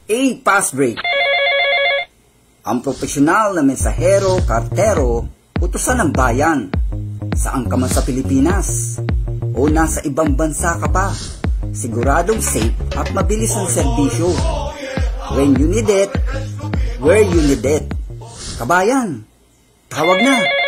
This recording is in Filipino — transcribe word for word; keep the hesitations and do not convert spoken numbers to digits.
eFastbreak, ang propesyonal na mensahero kartero utusan ng bayan, saan ka man sa Pilipinas o nasa ibang bansa ka pa, siguradong safe at mabilis ang serbisyo. When you need it, where you need it. Kabayan, tawag na!